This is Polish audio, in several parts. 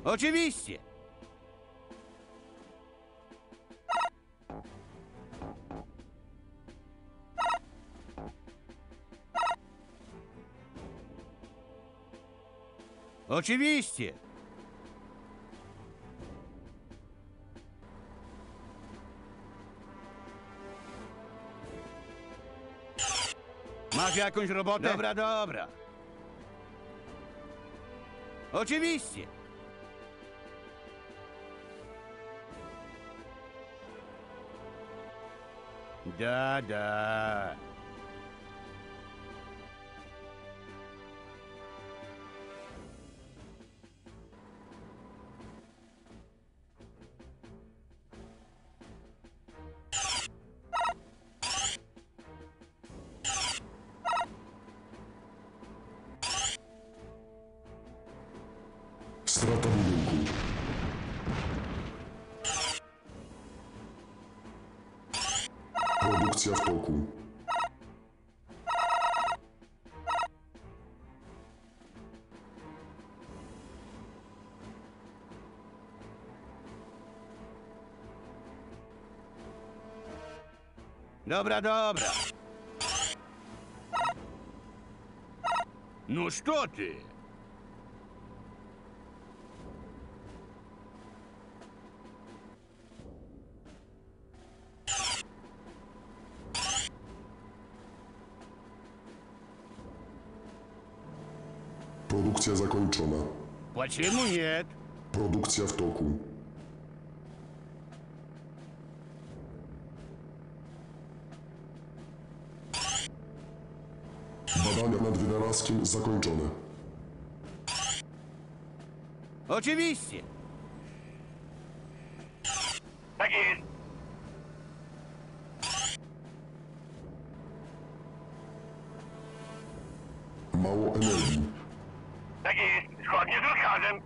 Oczywiście! Oczywiście! Masz jakąś robotę? Dobra, dobra. Oczywiście! Da, da. Strata budynku. Produkcja w toku. Dobra, dobra. No co ty? Produkcja zakończona. Почему нет? Produkcja w toku. Badania nad wynalazkiem zakończone. Oczywiście! Tak jest. Mało energii. Tak jest. Zgodnie z rozkazem.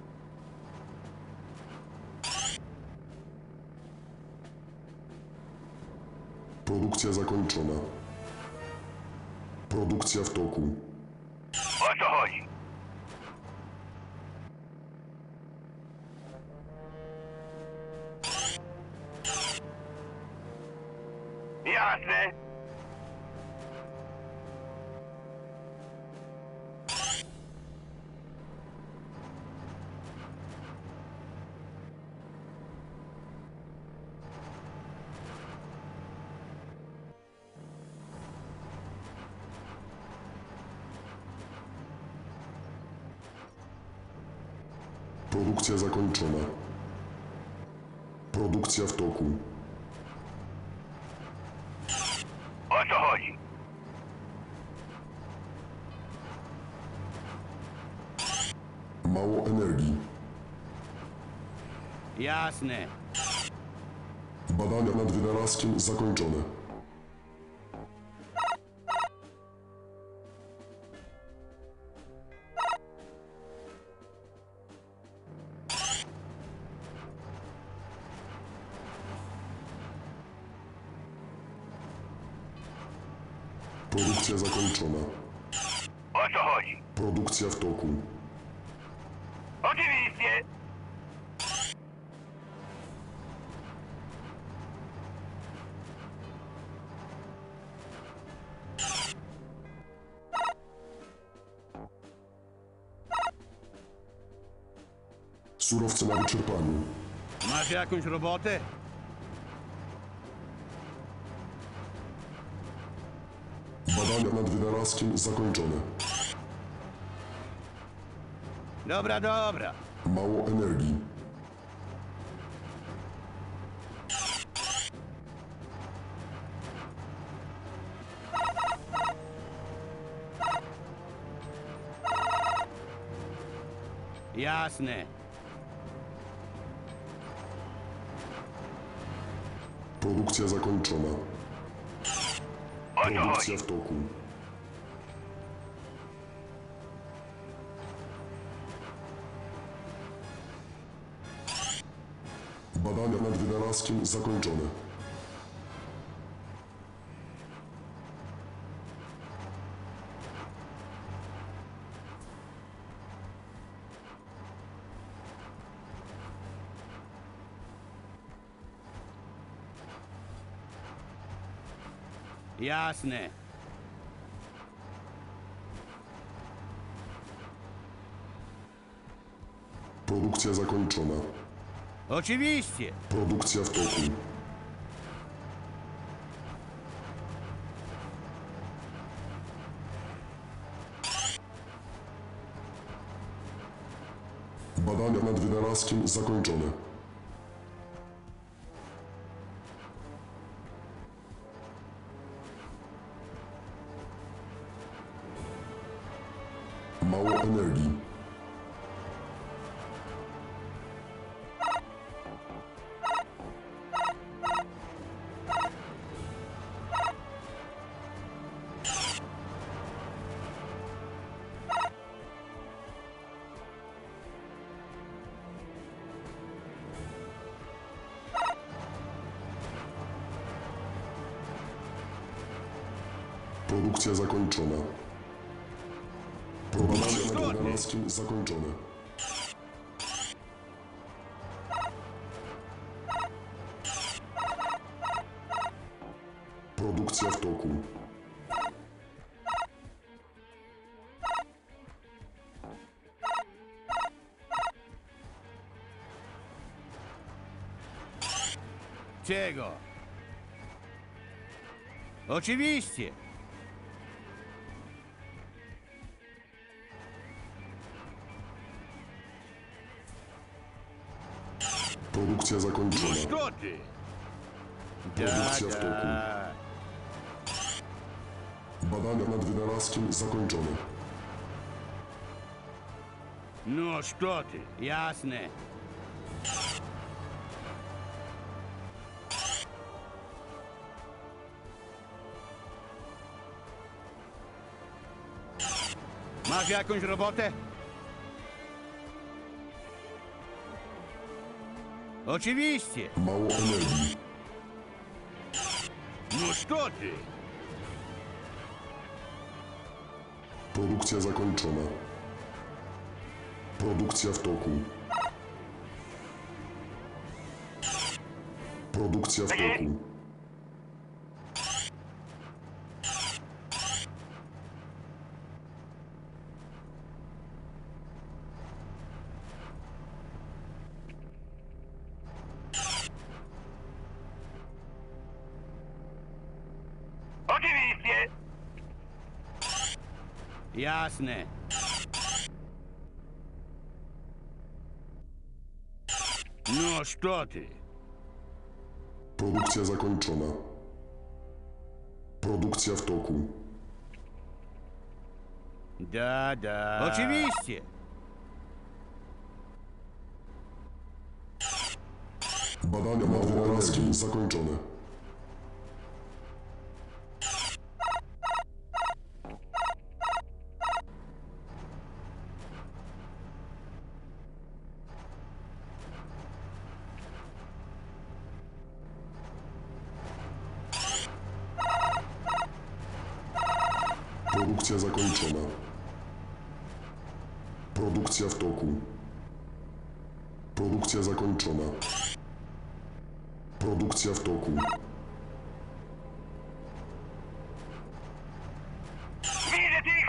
Produkcja zakończona. Produkcja w toku. O co chodzi? Jasne. Produkcja zakończona. Produkcja w toku. O co chodzi? Mało energii. Jasne. Badania nad wynalazkiem zakończone. Produkcja zakończona. O co chodzi? Produkcja w toku. Oczywiście. Surowce na wyczerpaniu. Masz jakąś robotę? Badania nad wynalazkiem zakończone. Dobra, dobra. Mało energii. Jasne. Produkcja zakończona. O co Produkcja chodzi? w toku. Badania nad wynalazkiem zakończone. Jasne. Produkcja zakończona. Oczywiście. Produkcja w toku. Badania nad wynalazkiem zakończone. Mało energii. Produkcja zakończona. Badania nad wynalazkiem zakończone. Produkcja w toku. Czego? Oczywiście. Produkcja zakończona. Co ty? Produkcja w toku. Badania nad wynalazkiem zakończone. No co ty? Jasne. Masz jakąś robotę? Oczywiście. Mało energii. No co ty? Produkcja zakończona. Produkcja w toku. Produkcja w toku. Oczywiście. Jasne. No co ty? Produkcja zakończona. Produkcja w toku. Da. Oczywiście. Badania nad wynalazkiem zakończone. Produkcja zakończona. Produkcja w toku. Produkcja zakończona. Produkcja w toku. Widzę tych.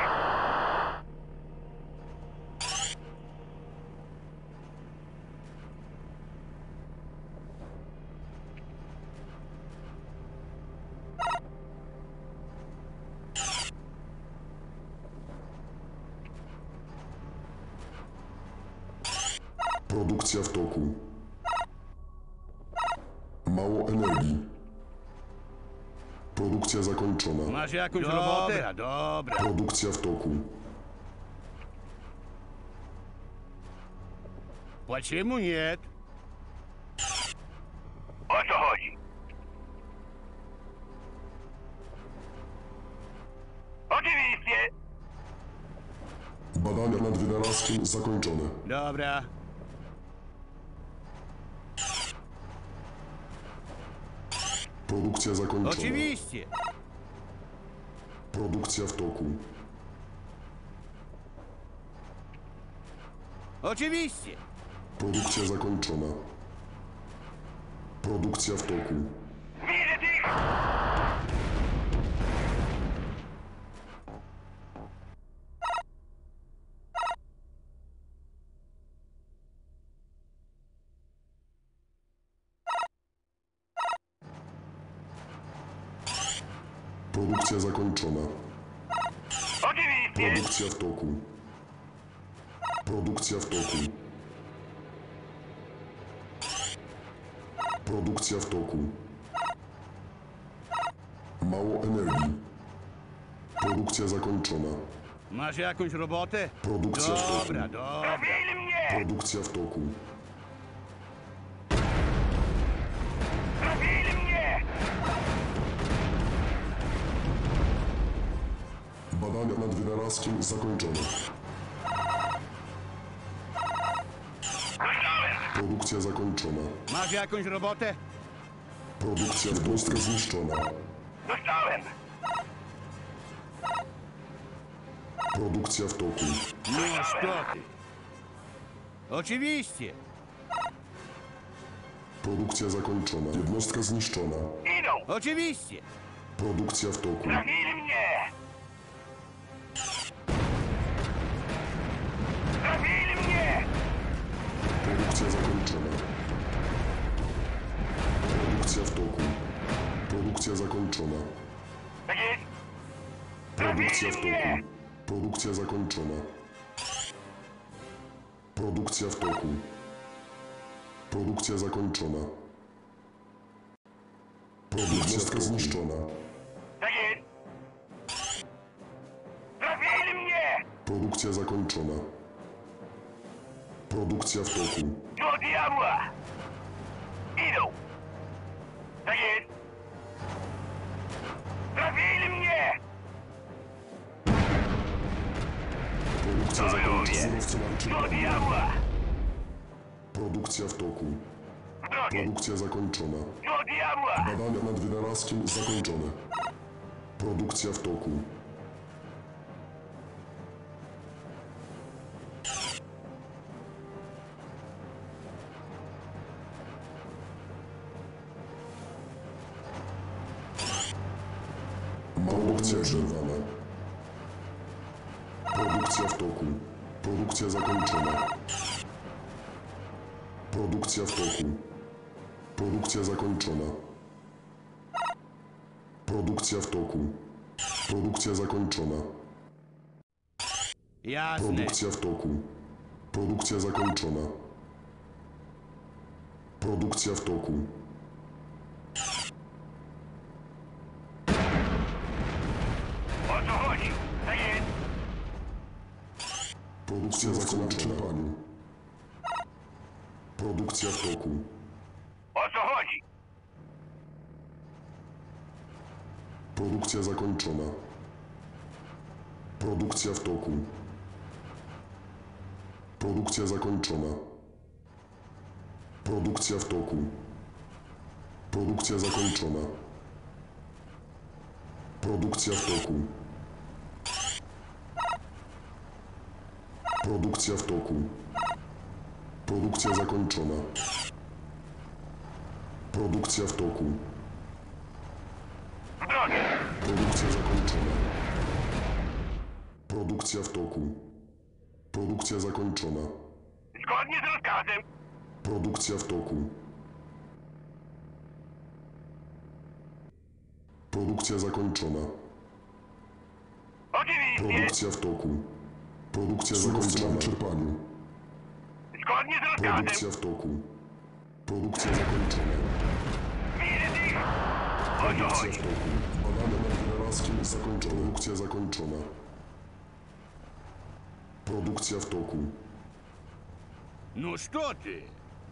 Produkcja w toku. Mało energii. Produkcja zakończona. Masz jakąś robotę? Dobra. Produkcja w toku. Почему нет? O co chodzi? Oczywiście. Badania nad wynalazkiem zakończone. Dobra. Produkcja zakończona. Oczywiście. Produkcja w toku. Oczywiście. Produkcja zakończona. Produkcja w toku. Widzę tych. Produkcja zakończona. Oczywiście. Produkcja w toku. Produkcja w toku. Produkcja w toku. Mało energii. Produkcja zakończona. Masz jakąś robotę? Produkcja w toku. Dobra, dobra. Trafili mnie! Produkcja w toku. Trafili mnie! Badania nad wynalazkiem zakończone. Dostałem! Produkcja zakończona. Masz jakąś robotę? Produkcja jednostka zniszczona. Dostałem! Produkcja w toku. No что ty? Oczywiście. Produkcja zakończona. Jednostka zniszczona. Idą! Oczywiście. Produkcja w toku. Trafili mnie! Trafili mnie! Produkcja zakończona. Produkcja w toku. Produkcja zakończona. Tak jest! Produkcja w Trafili toku. mnie! Produkcja zakończona. Produkcja w toku. Produkcja zakończona. Jednostka zniszczona. Tak jest! Trafili mnie! Produkcja zakończona. Produkcja w toku. Do diabła! Idą! Tak jest! Trafili mnie! Produkcja zakończona. Surowce Do marczywe. diabła! Produkcja w toku. W drogę! Produkcja zakończona. Do diabła! Badania nad wynalazkiem zakończone. Produkcja w toku. Produkcja przerwana. Produkcja w toku. Produkcja zakończona. Produkcja w toku. Produkcja zakończona. Produkcja w toku. Produkcja zakończona. Jasne. Produkcja w toku. Produkcja zakończona. Produkcja w toku. O co chodzi? Tak jest! Produkcja zakończona. Produkcja w toku. O co chodzi? Produkcja zakończona. Produkcja w toku. Produkcja zakończona. Produkcja w toku. Produkcja zakończona. Produkcja w toku. Produkcja w toku. Produkcja zakończona. Produkcja w toku. W drogę! Produkcja zakończona. Produkcja w toku. Produkcja zakończona. Zgodnie z rozkazem! Produkcja w toku. Produkcja zakończona. Oczywiście! Produkcja w toku. Produkcja zakończona. Czerpaniu. Zgodnie z rozkazem! Produkcja w toku. Produkcja zakończona. Widzę ich! O co Produkcja chodzi? w toku. Badania nad wynalazkiem zakończone. Produkcja zakończona. Produkcja w toku. Ну что ты?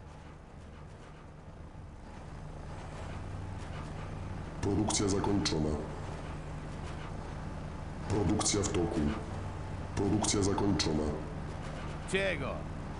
Produkcja zakończona. Produkcja w toku. Produkcja zakończona. Czego?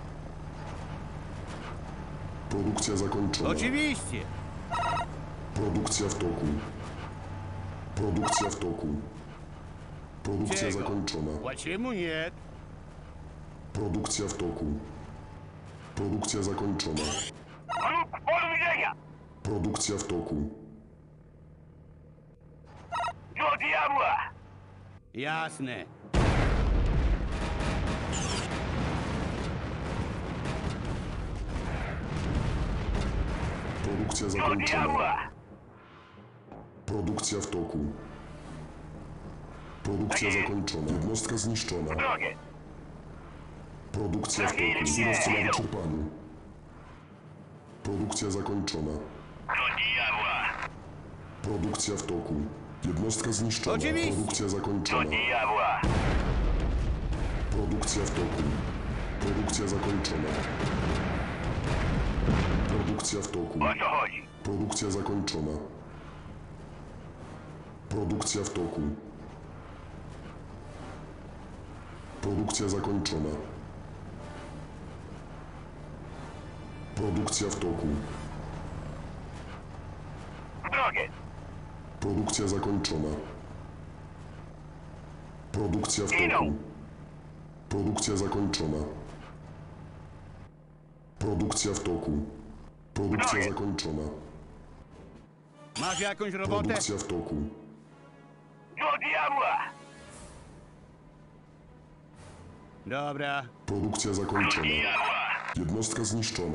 Produkcja zakończona. Oczywiście. Produkcja w toku. Produkcja w toku. Produkcja Czego? zakończona. Почему нет? Produkcja w toku. Produkcja zakończona. Wróg w polu widzenia! Produkcja w toku. Do diabła! Jasne. Produkcja Do zakończona. diabła! Produkcja w toku. Produkcja zakończona. Jednostka zniszczona. W drogę. Produkcja w toku. Surowce na wyczerpaniu. Produkcja zakończona. Do diabła. Produkcja w toku. Jednostka zniszczona. Oczywiście. Produkcja Do zakończona. diabła. Produkcja w toku. Produkcja zakończona. Produkcja w toku. O co chodzi? Produkcja zakończona. Produkcja w toku. Produkcja zakończona. Produkcja w toku. W drogę. Produkcja zakończona. Produkcja w Idą. toku. Produkcja zakończona. Produkcja w toku. Produkcja Dalej. zakończona. Masz jakąś robotę? Produkcja w toku. Do diabła. Dobra. Produkcja Do zakończona. diabła. Jednostka zniszczona.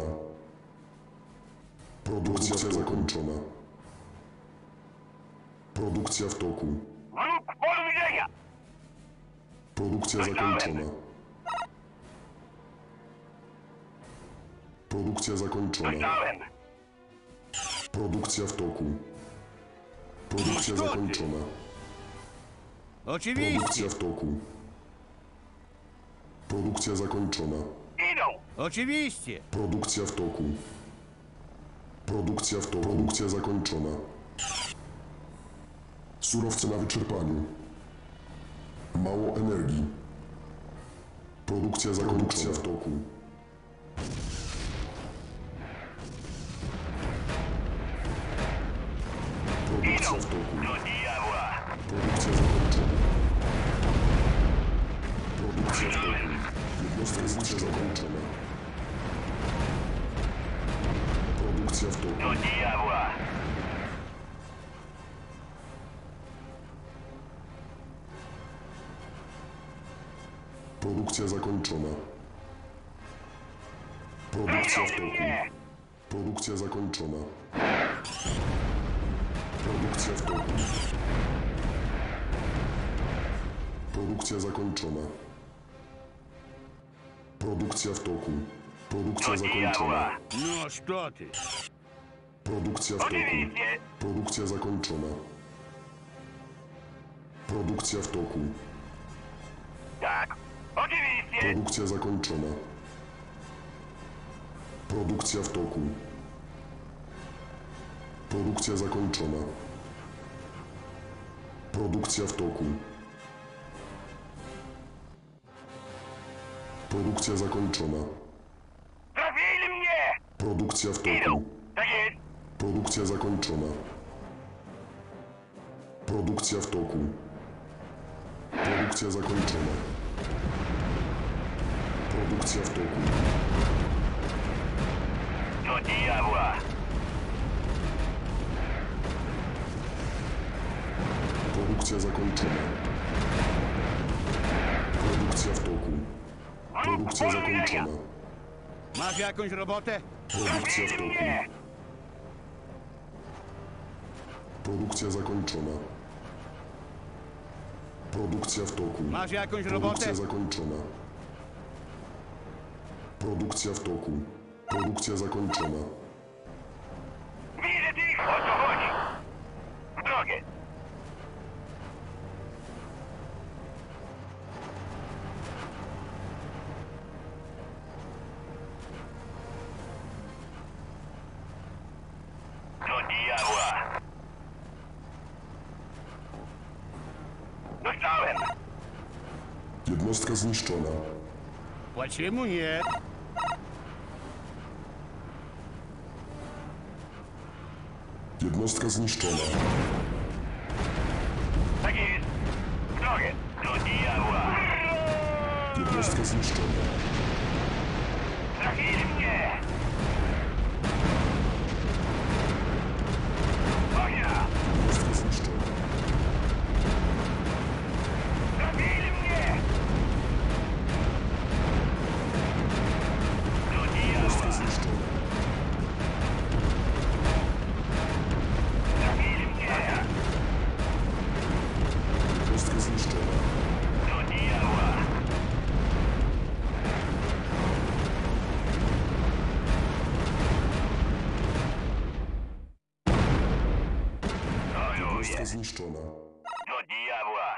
Produkcja zakończona. Produkcja w toku. Wróg w polu widzenia. Produkcja zakończona. Produkcja zakończona. Dostałem. Produkcja w toku. Produkcja zakończona. Oczywiście. Produkcja w toku. Produkcja zakończona. Idą. Oczywiście. Produkcja w toku. Produkcja w toku. Produkcja zakończona. Surowce na wyczerpaniu. Mało energii. Produkcja zakończona w toku. Produkcja Idą. w toku. Do diabła. Produkcja zakończona. Produkcja w toku. Jednostka zniszczona zakończona. Produkcja w toku. Do diabła. Produkcja zakończona. Produkcja w toku. Nie. Produkcja zakończona. Produkcja w toku. Produkcja zakończona. Produkcja w toku. Produkcja Do zakończona. diabła. No, co ty? Produkcja w toku. Oczywiście. Produkcja zakończona. Produkcja w toku. Tak. Oczywiście. Produkcja zakończona. Produkcja w toku. Produkcja zakończona. Produkcja w toku. Produkcja zakończona. Trafili mnie. Produkcja w Idą. toku. Tak jest. Produkcja zakończona. Produkcja w toku. Produkcja zakończona. Produkcja w toku. Do diabła. Produkcja zakończona. Produkcja w toku. Produkcja zakończona. Masz jakąś robotę? Produkcja w Trafili toku. mnie. Produkcja zakończona. Produkcja w toku. Masz jakąś robotę? Produkcja zakończona. Produkcja w toku. Produkcja zakończona. Widzę tych. O co chodzi? W drogę. Do diabła. Dostałem. Jednostka zniszczona. Почему нет? Jednostka zniszczona. Tak jest. W drogę. Do diabła. Jednostka zniszczona. Trafili mnie. Ognia. Jednostka zniszczona. Trafili mnie. Do Jednostka diabła. zniszczona. Trafili mnie. Jednostka zniszczona. Jednostka zniszczona. Do diabła!